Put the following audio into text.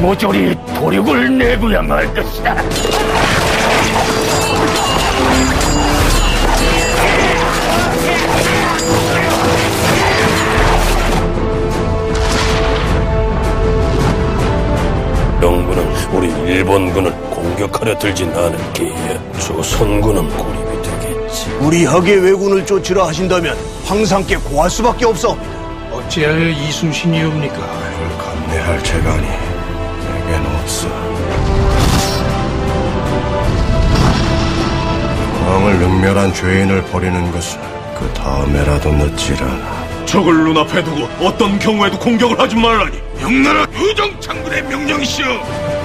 모조리 도륙을 내고야 말 것이다. 영군은 우리 일본군을 공격하려 들진 않을 게야. 조선군은 고립이 되겠지. 우리 학의 왜군을 쫓으라 하신다면 황상께 고할 수밖에 없사옵니다. 어찌하여 이순신이옵니까? 그를 감내할 재간이 내겐 없어. 왕을 능멸한 죄인을 버리는 것은 그 다음에라도 늦질 않아. 적을 눈앞에 두고 어떤 경우에도 공격을 하지 말라니 명나라 유정 장군의 명령이시여.